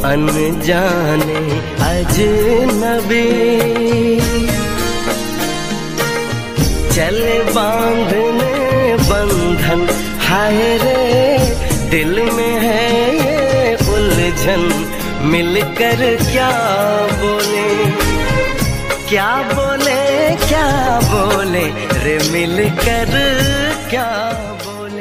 अनजाने अजनबी चले बांधने बंधन, हाय रे दिल में है ये उलझन, मिलकर क्या बोले क्या बोले क्या बोले रे, मिलकर क्या बोले।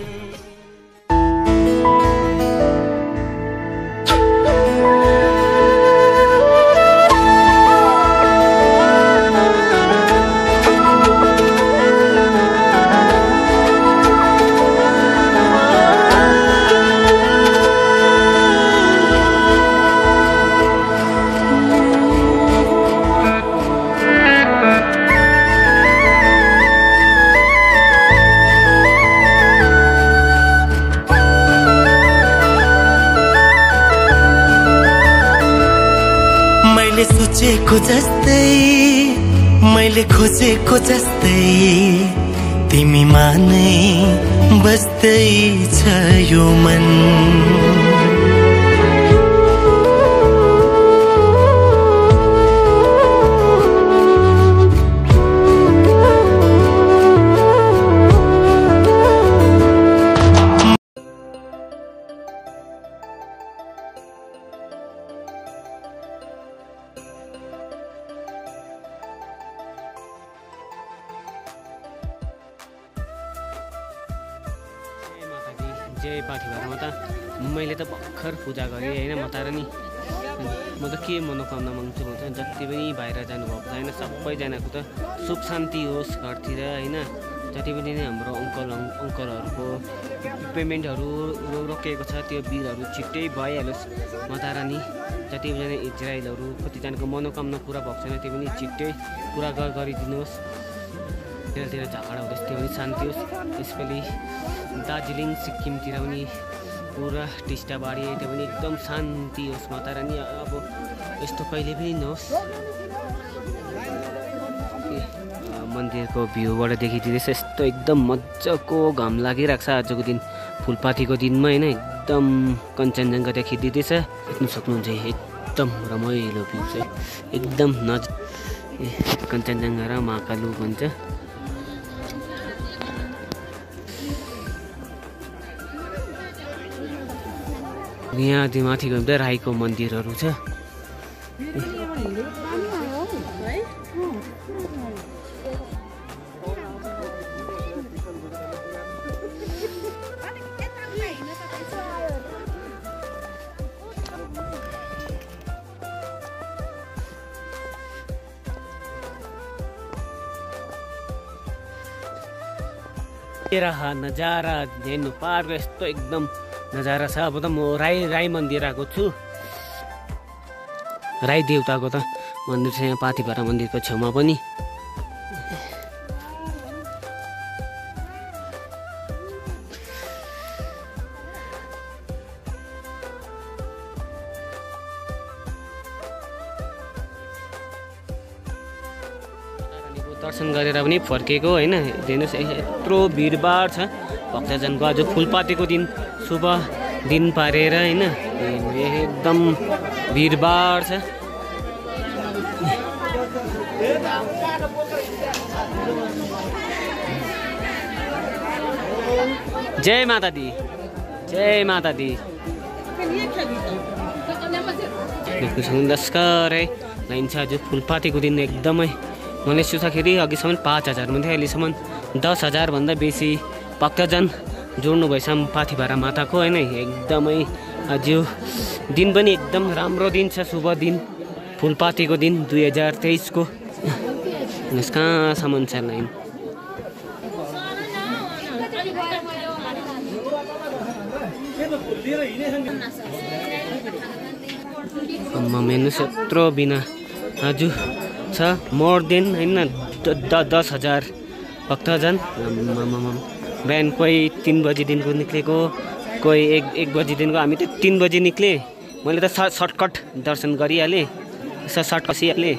मैले सोचेको जस्तै, मैले खोजेको जस्तै, तिमीमा नै बस्दै छ यो मन। जय पाठीभरा माता। मैले त भर्खर पूजा गरेँ होइन माता रानी। म त के मनोकामना माग्छु भन्छ, जति पनि बाहिर जानुभएको छ होइन, सबैजनाको त सुख शान्ति होस् घरतिर होइन। जति पनि हाम्रो अङ्कलहरूको पेमेन्टहरू रोकिएको छ त्यो बिलहरू छिट्टै भइहालोस् माता रानी। जतिजना इजरायलहरू कतिजनाको मनोकामना पुरा भएको छैन त्यो पनि छिट्टै पुरा गरिदिनुहोस्। त्यतातिर झगडा हुँदैछ त्यो पनि शान्ति होस्। यसपालि दार्जिलिङ सिक्किमतिर पनि पुरा टिस्टाबारी त्यो पनि एकदम शान्ति होस् माता रानी। अब यस्तो कहिले पनि नहोस्। मन्दिरको भ्यूबाट देखिदिँदैछ यस्तो एकदम मजाको घाम लागिरहेको छ आजको दिन फुलपातीको दिनमा होइन। एकदम कञ्चनजङ्घा देखिदिँदैछ, देख्नु सक्नुहुन्छ एकदम रमाइलो भ्यू चाहिँ एकदम कञ्चनजङ्घा र महाकालु भन्छ। यहाँ माथि गयो भने राईको मन्दिरहरू छ। रहा नजारा हेर्नु पार्क यस्तो एकदम नजारा छ। अब त म राई मन्दिर आएको छु। राई देवताको त मन्दिर छ यहाँ पाथिभरा मन्दिरको छेउमा पनि। दर्शन गरेर पनि फर्केको होइन। हेर्नुहोस् यत्रो भिडभाड छ भक्तजनको। आज फुलपातीको दिन शुभ दिन पारेर होइन एकदम भिडभाड छ। जय माता दी, जय माता दी। देख्नु सक्नुहुन्छ लस्करै लाइन छ आज फुलपातीको दिन एकदमै। मैले सोच्दाखेरि अघिसम्म 5000 थियो, अहिलेसम्म 10,000 भन्दा बेसी भक्तजन जोड्नु भएछ पाथिभरा माताको होइन। एकदमै आज दिन पनि एकदम राम्रो दिन छ, शुभ दिन फुलपातीको दिन 2023 को। कहाँसम्म छ लाइन। हेर्नुहोस् यत्रो बिना आज छ मोर देन होइन 10,000 भक्तजन। बिहान कोही 3 बजीदेखिको निक्लेको, कोही 1 बजीदेखिको। हामी त 3 बजी निक्ले। मैले त सर्टकट दर्शन गरिहालेँ, सर्ट कसिहालेँ।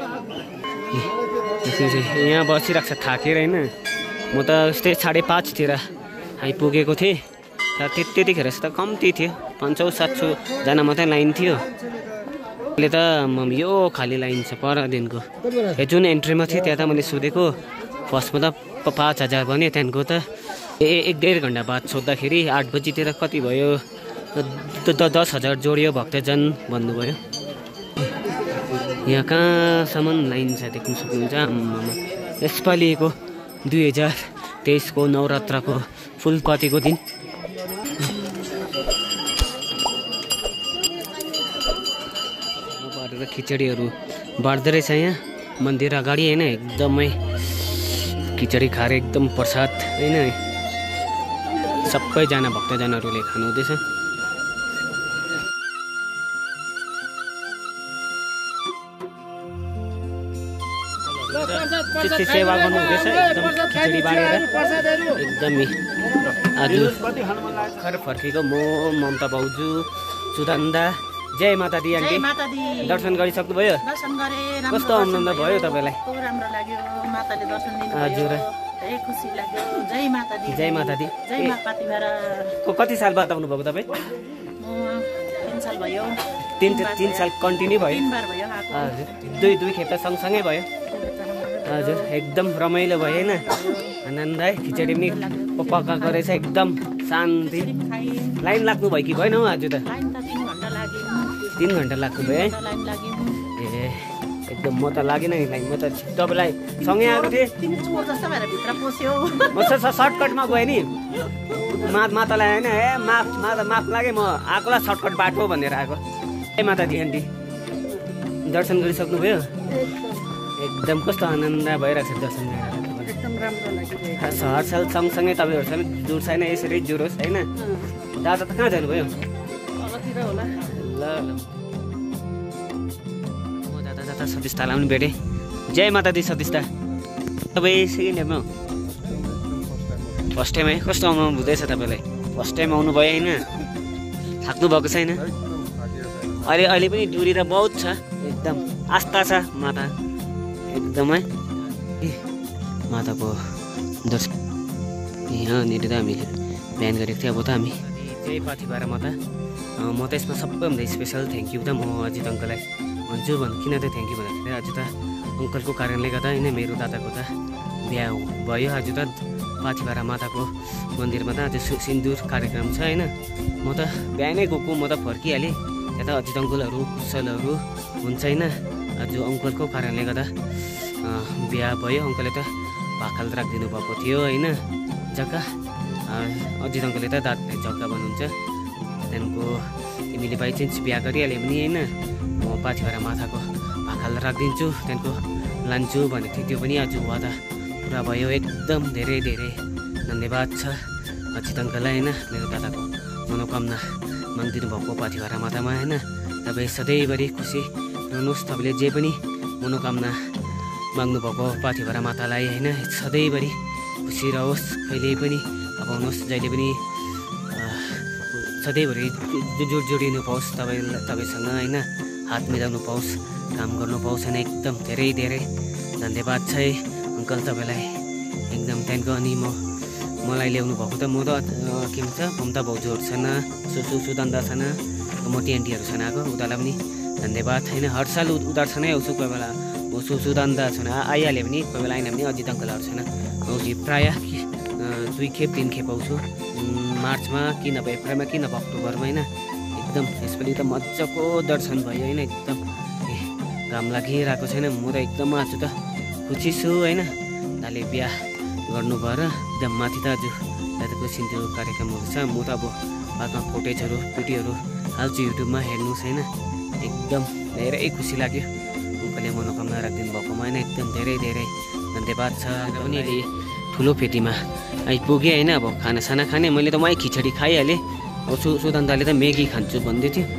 यहाँ बसिरहेको छ थाकेर होइन। म त यस्तै 5:30 आइपुगेको थिएँ। त्यतिखेर त कम्ती थियो, 500-700 जना मात्रै लाइन थियो। अहिले त यो खाली लाइन छ परदिनको। जुन एन्ट्रीमा थियो त्यहाँ त मैले सोधेको फर्स्टमा त 5000 भन्यो, त्यहाँदेखिको त 1-1.5 घन्टा बाद सोद्धाखेरि 8 बजीतिर कति भयो 10,000 जोडियो भक्तजन भन्नुभयो। यहाँ कहाँसम्म लाइन छ देख्न सक्नुहुन्छ। यसपालिको 2023 को नवरात्रको फुल कतिको दिन खिचडीहरू बाँड्दै रहेछ यहाँ मन्दिर अगाडि होइन। एकदमै खिचडी खाएर एकदम प्रसाद होइन सबैजना भक्तजनहरूले खानुहुँदैछ। सेवा गर्नुहुँदैछ एकदम खिचडी बाँडेर एकदमै। आज भर्खर फर्केको म ममता भाउजू सुदान्दा। जय माता दी आन्टी। दर्शन गरिसक्नु भयो? कस्तो आनन्द भयो तपाईँलाई? राम्रो लाग्यो, माताले दर्शन दिनुभयो। हजुर खुसी लाग्यो। जय माता दी। जय माता दी। जय मा पातिभारा। कति साल बाद आउनु भएको तपाईँ? 3 साल भयो। 3 साल कन्टिन्यू भयो? 3 बार भयो आएको। हजुर दुई खेप त सँगसँगै भयो। हजुर एकदम रमाइलो भयो होइन। आनन्द है। खिचडी पनि पकाएको रहेछ एकदम शान्ति। लाइन लाग्नु भयो कि भएन हौ आज त? 3 घन्टा लाग्नु भयो है। ए एकदम म त लागेन नि लाइन। म त तपाईँलाई सँगै आएको थिएँ। म सर्टकटमा गएँ नि मातालाई होइन। ए माफ लागे म आएकोलाई सर्टकट बाटो भनेर आएको। ए माता दी आन्टी दर्शन गरिसक्नु भयो? एकदम कस्तो आनन्द भइरहेको छ दर्शन गरेर? एकदम राम्रो लाग्यो। हर साल सँगसँगै तपाईँहरूसँग जुट छैन, यसरी जुरोस् होइन। दादा त कहाँ जानुभयो? होला। ल म जाँदा सतीशतालाई पनि भेटेँ। जय माता दी सतीशता। तपाईँ सेकेन्ड टाइममा हो? फर्स्ट टाइम है। कस्तो अनुभव हुँदैछ तपाईँलाई? फर्स्ट टाइम आउनु भयो होइन? थाक्नु भएको छैन? अहिले पनि दुरी त बहुत छ। एकदम आस्था छ माता एकदमै। माताको दर्शन यहाँनिर त हामीले बिहान गरेको थियो। अब त हामी जय पाथिभारा माता। म त यसमा सबैभन्दा स्पेसल थ्याङ्क यू त म अजित अङ्कललाई भन्छु। किन त थ्याङ्क यू भन्दाखेरि आज त अङ्कलको कारणले गर्दा होइन मेरो दादाको त बिहा भयो। आज त पाथिभारा माताको मन्दिरमा त आज सिन्दुर कार्यक्रम छ होइन। म त बिहानै गएको, म त फर्किहालेँ। त्यहाँ त अजित अङ्कलहरू कुशलहरू हुन्छ होइन। आज अङ्कलको कारणले गर्दा बिहा भयो। अङ्कलले त भाकाल राखिदिनु भएको थियो होइन जग्गा। अजित अङ्कलले त दादाले जग्गा भन्नुहुन्छ। त्यहाँदेखिको तिमीले बाई चान्स बिहा गरिहाल्यो भने होइन म पाथिभारा माताको भाकाल राखिदिन्छु, त्यहाँदेखिको लान्छु भनेको थियो। त्यो पनि आज वादा पुरा भयो। एकदम धेरै धेरै धन्यवाद छ अजित अङ्कललाई होइन। मेरो दादाको मनोकामना मागिदिनु भएको पाथिभारा मातामा होइन। तपाईँ सधैँभरि खुसी रहनुहोस्। तपाईँले जे पनि मनोकामना माग्नुभएको पाथिभारा मातालाई होइन सधैँभरि खुसी रहोस्। कहिले पनि आउनुहोस्, जहिले पनि सधैँभरि जोडिनु पाओस् तपाईँसँग होइन। हात मिलाउनु पाओस्, काम गर्नु पाओस् होइन। एकदम धेरै धेरै धन्यवाद छ है अङ्कल तपाईँलाई एकदम। त्यहाँदेखिको अनि मलाई ल्याउनु भएको त म त के भन्छ ममता भाउजूहरूसँग सुदान्दा छैन, मोटी आन्टीहरू छैन आएको। उनीहरूलाई पनि धन्यवाद होइन। हर साल उनीहरूसँगै आउँछु। कोही बेला सुदान्दा छैन आइहाल्यो भने, कोही बेला आएन भने अजित अङ्कलहरू छैन आउँछु। प्रायः 2 खेप 3 खेप आउँछु। मार्चमा कि नभए अप्रिलमा कि नभए अक्टोबरमा होइन। एकदम यसपालि त मजाको दर्शन भयो होइन। एकदम घाम लागिरहेको छैन। म त एकदम आज त खुसी छु होइन। दाले बिहा गर्नुभयो र एकदम माथि त आज दादाको सिन्दुर कार्यक्रमहरू छ। म त अब बादमा फोटेजहरू भिडियोहरू हाल्छु युट्युबमा, हेर्नुहोस् होइन। एकदम धेरै खुसी लाग्यो अङ्कलले मनोकामना राखिदिनु भएकोमा होइन। एकदम धेरै धेरै धन्यवाद छ। पनि अहिले ठुलो फेटीमा आइपुगेँ होइन। अब खानासाना खाने मैले त वहीँ खिचडी खाइहालेँ। अब सुदान्ताले त म्यागी खान्छु भन्दै थियो।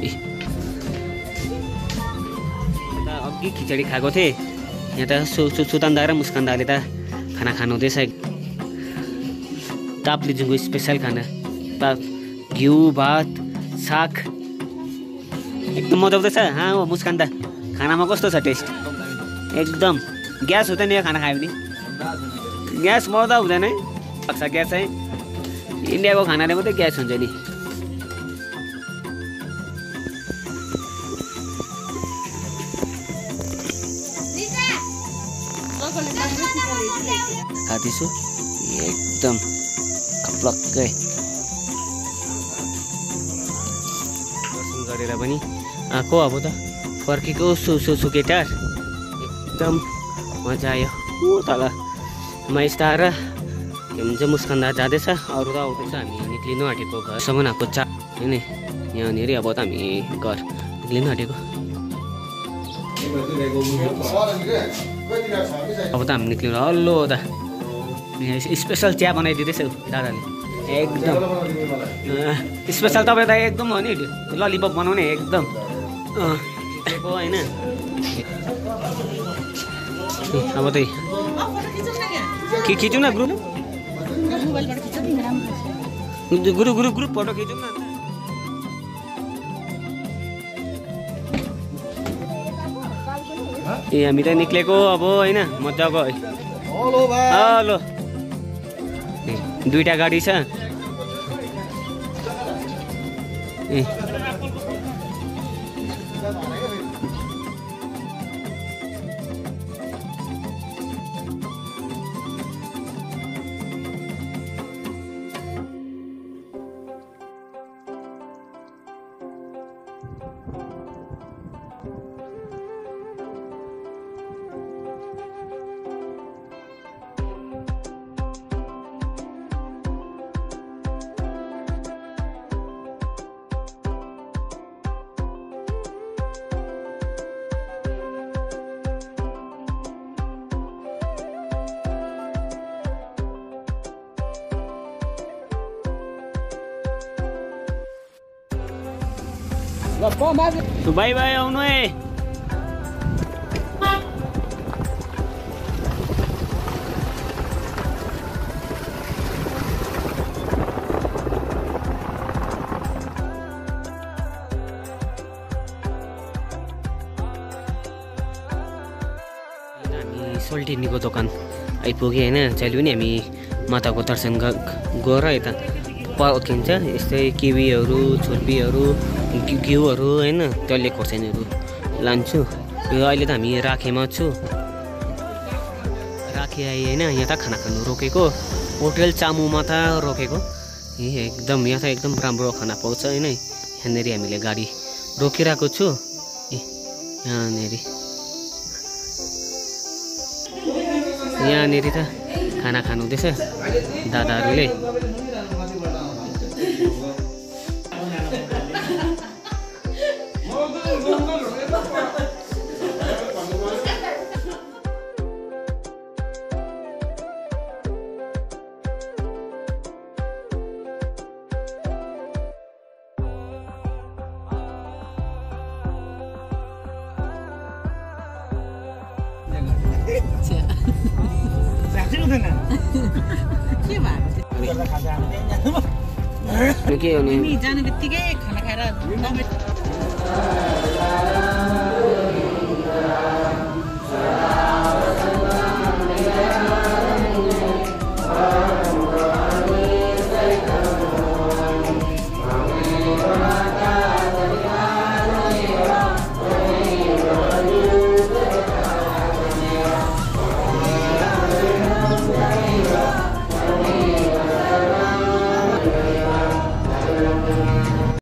अघि खिचडी खाएको थिएँ। यहाँ त सुदान्ता र मुस्कान्दाले त खाना खानुहुँदैछ। ताप्लेजुङको स्पेसल खाना घिउ भात साग एकदम मजा आउँदैछ। हो मुस्कान्दा खानामा कस्तो छ टेस्ट? एकदम ग्यास हुँदैन यो खाना खायो भने? ग्यास मर्दा हुँदैन है? सक्छ ग्यास चाहिँ इन्डियाको खानाले मात्रै ग्यास हुन्छ नि। खाँदैछु एकदम खप्लक्कै दर्शन गरेर पनि आएको। अब त फर्केको सुकेटार एकदम मजा आयो। तल माइस्टार र के भन्छ मुस्कान दादा जाँदैछ, अरू त आउँदैछ। हामी निक्लिनु आँटेको घरसम्म आएको होइन यहाँनिर। अब त हामी घर निक्लिनु आँटेको। अब त हामी निक्लिनु। हल्लो दा स्पेसल चिया बनाइदिँदैछ दादाले एकदम स्पेसल। तपाईँ त एकदम हो नि ललिपप बनाउने एकदम होइन। अब त खिचौँ न ग्रुप फोटो खिचौँ न। ए हामी त निक्लेको अब होइन मजाको है। हेलो दुईटा गाडी छ ए बाई बाई आउनु है। हामी सोल्टिनीको दोकान आइपुग्यो होइन। जहिले पनि हामी माताको दर्शन गएर यता किन्छ यस्तै किवीहरू छुर्पीहरू घिउहरू होइन डल्ले खोर्सानीहरू लान्छु। यो अहिले त हामी राखेमा छु। राखे आइ होइन यहाँ त खाना खानु रोकेको होटल चामुमा त रोकेको। एकदम यहाँ त एकदम राम्रो खाना पाउँछ होइन। यहाँनिर हामीले गाडी रोकिरहेको छु। यहाँनिर त खाना खानु हुँदैछ दादाहरूले। के जाने बित्तिकै खाना खाएर